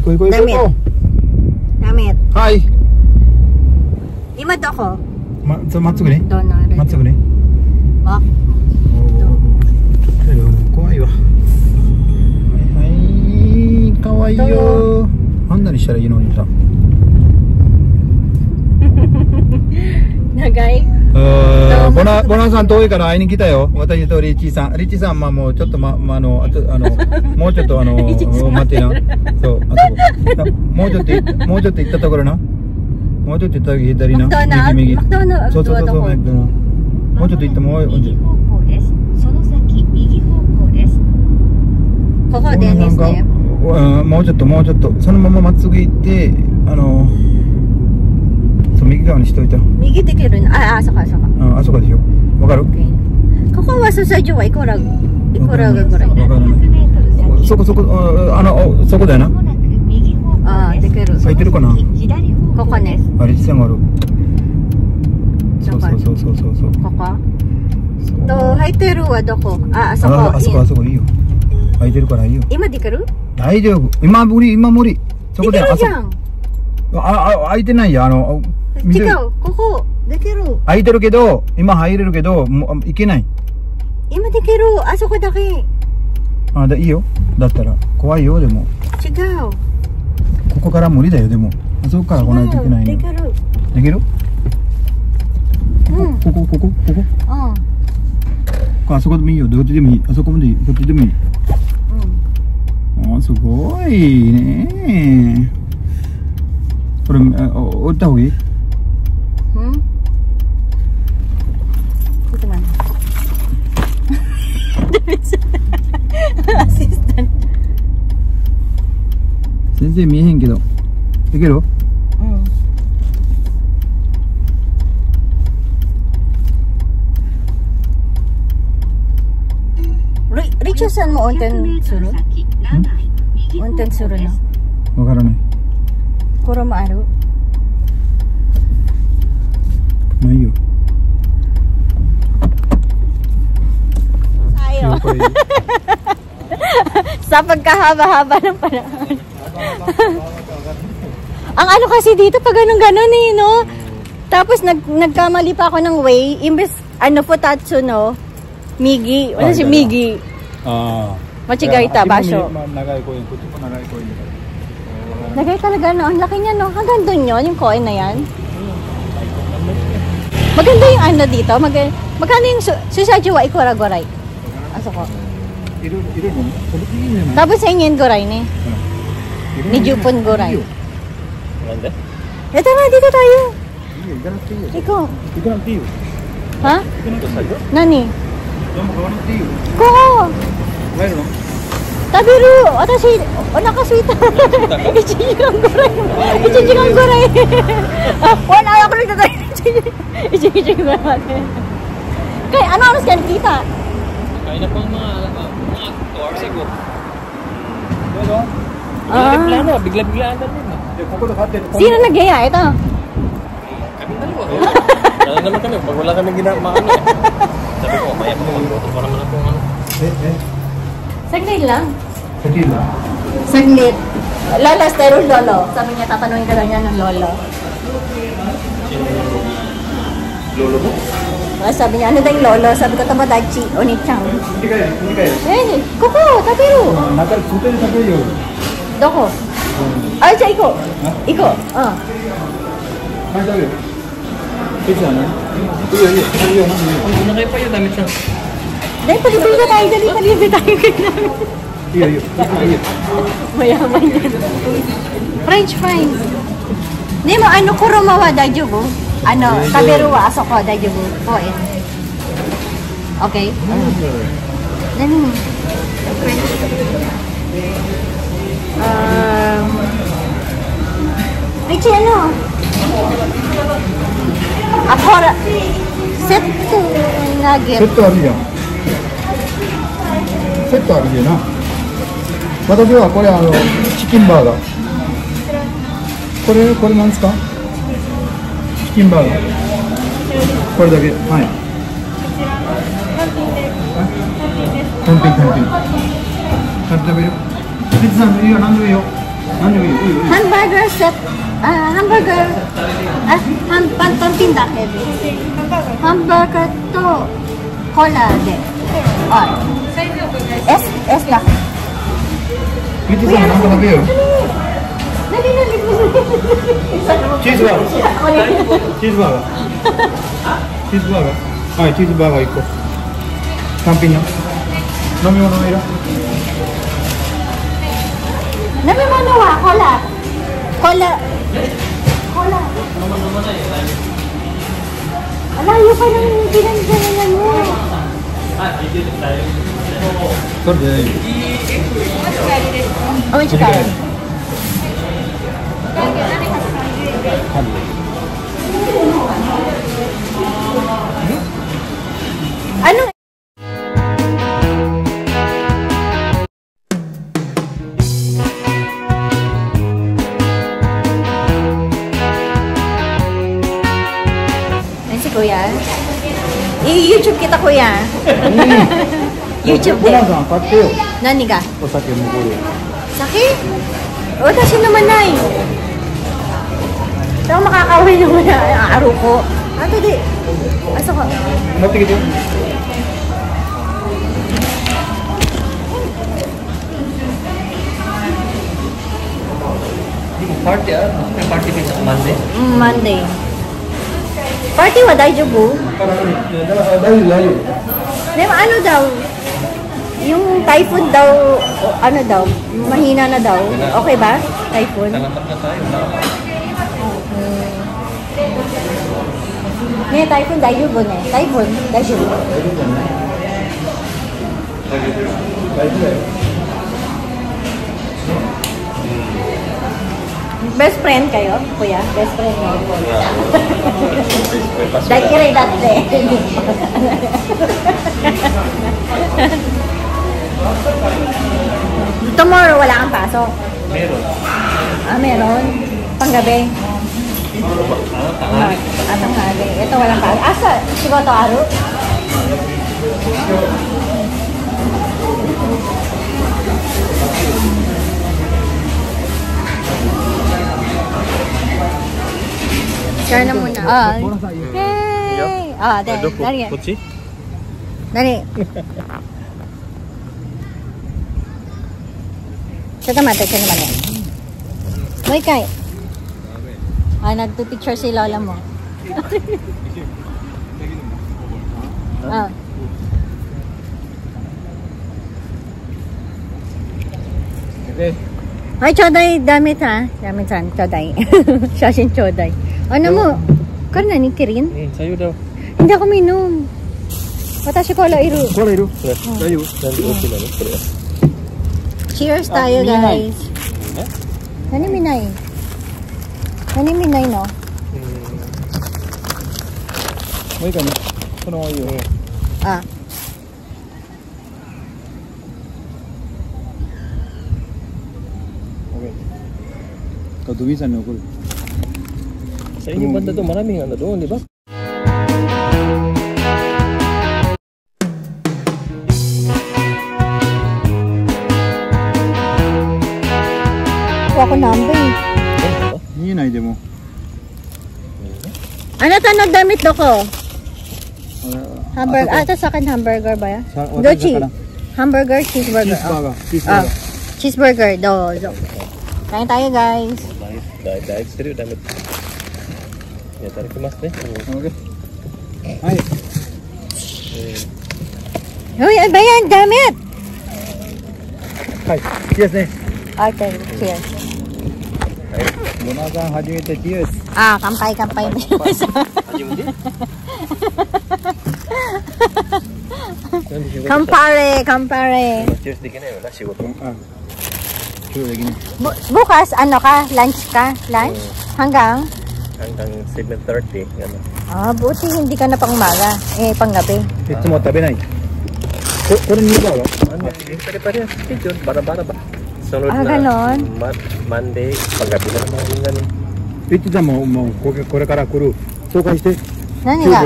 こう。 ダメ。 はい。 今どこ？ まっすぐね。まっすぐね。 あ。 怖いわ。はい、かわいいよ。あんなにしたらいいのにさ。 長い。 ボナさん遠いから会いに来たよ。私とリッチーさん。リッチーさん、もうちょっともうちょっと待ってな。そう、もうちょっと行ったところな。もうちょっと行った左な。右。そう。もうちょっと行ってもう。 その先右方向です。 ここでですね。 もうちょっとそのまままっすぐ行ってそう右側にしといた。 右できるの？あそこでしょ。わかる？ここはソサジはいくらぐらい？わからない。そこだよな。あできる。 空いてるかな？ ここね。 あれ線がある。そう。 ここ？入ってるはどこ？あそこいいよ。 空いてるからいいよ。 今できる？ 大丈夫。今無理。そこでできるじゃん。 空いてないや違う。ここできる。 空いてるけど今入れるけど行けない。 今できる。あそこだけ。 いいよ。だったら怖いよ。でも違う。 ここから無理だよ。でもあそこから来ないといけないよ。できる？ここ。あそこでもいいよ。どっちでもいい。あそこまでいい。こっちでもいい。すごいね。これ降りた方がいい？全然見えへんけど。できる？ リチャさんも運転する？運転するの？ わからない。 これもある？ ないよ。 Tayo. Sa pagkahaba-haba ng panahon. Ang ano kasi dito pag ganun eh, no? Tapos nagkamali pa ako ng way. Imbes, Futatsu, no? Migi. Ano si Migi? Machigay ta, basyo. Nagay talaga, no? Ang laki niya, no? Hanggang dun yun, yung coin na yan. Maganda yung ano dito. Magkano yung Susaji wa Ikura-gorai? Aso ko. Tapos sa inyo yung gorai ni? Ni Jupon gorai. Tara, dito tayo. Ikaw. Ha? Nani? Koko. Tabiru. Watashi, onakasuita. Ichijikan gorai. Ichijikan gorai. Wala ako nagtatayo. Ichijikan gorai. Kaya ano oras ka nakita? Kaya na pang mga 2 hours ago. Plano, bigla-biglaan na din. Sino nag-gaya? Ito? Kami dalawa. Lalo naman kami, pag wala kami ginamaano eh. Sabi ko, maya po magluto para naman akong ano. Saglit lang. Saglit lang? Saglit. Lola, pero lolo. Sabi niya, tatanungin ka lang niya ng lolo. Lolo mo? Sabi niya, ano daw yung lolo? Sabi ko, Tamadachi, Oni-chan. Hindi kayo. Eh, Koko, tabiru. Suta ni tabiru. Doko? Ay, siya, iko. Iko, Ay, tabiru. Pizza na? Iyo. Ano kayo pa yun, damit siya. Dahil, palibre tayo. Palibre tayo kayo namin. Iyo. Mayaman yan. French fries. Hindi mo, kurumawa, dajubu. Tabiru wa asoko, dajubu. Poe. Okay? Nani? Ichi, Apora. Setto nugget. セットあるじゃん。セットあるじゃな。私はこれチキンバーガー。これなんですか？チキンバーガー。これだけ。はい。単品。食べる？ピッツァいいよ、何でもいいよ。 何でもいいよ。いいよ。 ハンバーガーセット。ハンバーガー。パンティンだけで。ハンバーガーとコーラで。S だ。 リッチさんもなんか食べよう。 何チーズバーガー。チーズバーガー。チーズバーガー。はい、チーズバーガー1個。単品の。飲み物いる？ 飲み物はコーラ。コーラ。Alayo pa ng pinagdalanan mo. それでいい。 おいしかい。Ano? Ayan si Kuya. I-YouTube kita, Kuya. YouTube ボナで。 さん買ってよ。 何が？ お酒向こうで。 Saki? Watashi naman nai. Pero makakawin naman na araw ko. Ato di. Asa ka? 持ってきてよ。 パーティーあるの？パーティーかマンデー。 Monday. Party wa daijoubu? 大丈夫大丈夫。 Pero ano daw? Yung typhoon daw, ano daw? Mahina na daw. Okay ba? Typhoon? Nalapat na tayo. Ne, typhoon daijoubu ne. Typhoon daijoubu. Best friend kayo, Kuya? Best friend mo? Daikirai datte. Tomorrow wala kang pasok? Meron. Meron. Panggabi? Tanghali. Ito walang pasok. Asa? Shigoto aru? Share na muna. Hey! Dari. こっち？ Dari. ちょっと待って。もう一回。nagpipicture si Lola mo. Ay, choday damit ha. Damit-san, choday. Shashin choday. Ano mo? Kar na ni Kirin? Sa'yo daw. Hindi ako minom. Watashi cola iru. Cola iru? Dayo. Cheers tayo, guys. Nani minay? Nani minay, no? もういいかね。このままいいよ。 Ah. Okay. Kau tulisan niyo ko. Sa inyong banda doon, maraming ano doon, di ba? Ako number. 見えないでも。 Ano to nagdamit do ko? Hamburger. Ito sa akin hamburger ba ya? Dochi. Hamburger, cheeseburger. Cheeseburger. Cheeseburger. Do. Kain tayo, guys. Dahil sa'yo, damit. Yatarikimasu ne. Okay. Ay. Uy, ano ba yan? Damit! Hi. Cheers ne. Okay, cheers. Mona-san, hajimete cheers. Kampai. Kampare. Cheers di ka na yun, shigoto. Bukas, ano ka? Lunch ka? Lunch? Hanggang 7:30. Gano'n. Buti hindi ka na pang umaga. Panggabi. いつも食べない。これにばよ。 Pare-pare, schedule, bara-bara ba? Sunod ganon. Monday, paggabi na naman yung gano'n. リッチさんもこれから来る。紹介して。 何が?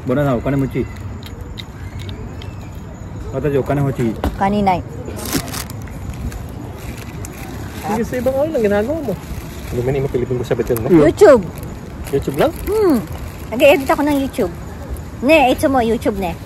ボナさんお金持ち。私お金欲しい。 Kanina. Sige, sa ibang oras lang ginagawa mo. Hindi man yung Pilipino sa betel mo. YouTube. YouTube lang? Nag-edit ako ng YouTube. Ne, ito mo, YouTube ne.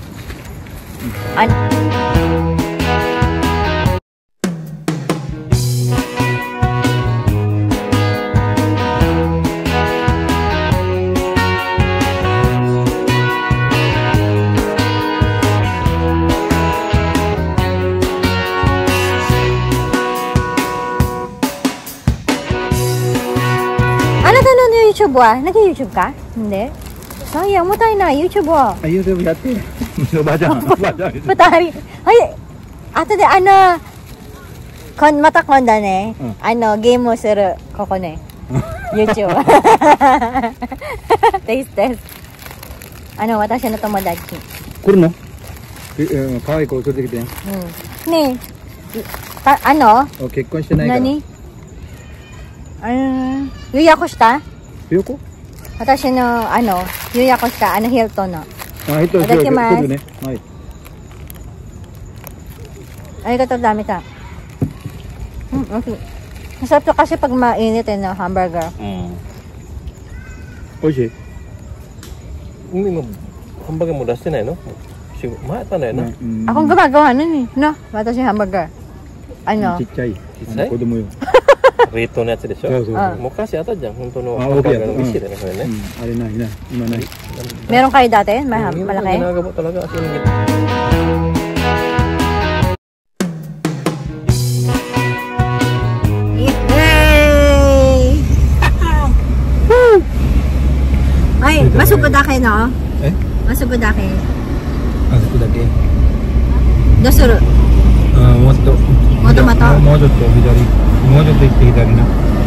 YouTube Nag-YouTube ka? Hindi? Sayang mo tayo na, YouTube YouTube やって。おばあちゃん。おばあちゃん。 Patari. Ay, ato de, mata konda ne. Game mo suru, koko ne. YouTube. Taste test. Watashi no tomodachi. 来るの？可愛い子連れてきて。 ねえ、 結婚してないから。 何？予約した？ 予約？ 私の予約したヒルトンの。 ヒルトン。いただきます。はい。 Arigatou damita. Okay. Masarap to kasi pag mainit na hamburger. 美味しい？ 今ハンバーガーも出してないの？前かないな。 Akong gumagawa nun eh. No? Watashi hamburger. ちっちゃい。子供よ。 冷凍のやつでしょ。 そうそう。 昔あったじゃん、本当のハンバーガーの美味しいだね、これね。 あれないな、今ない。 Meron kayo dati? Malaki? Ginagawa talaga kasi yung Ay, masugod dake no? Masugod dake. Masugod dake. Dasuru. もっと。 もっとまた。 もうちょっと左。もうちょっと行って左な。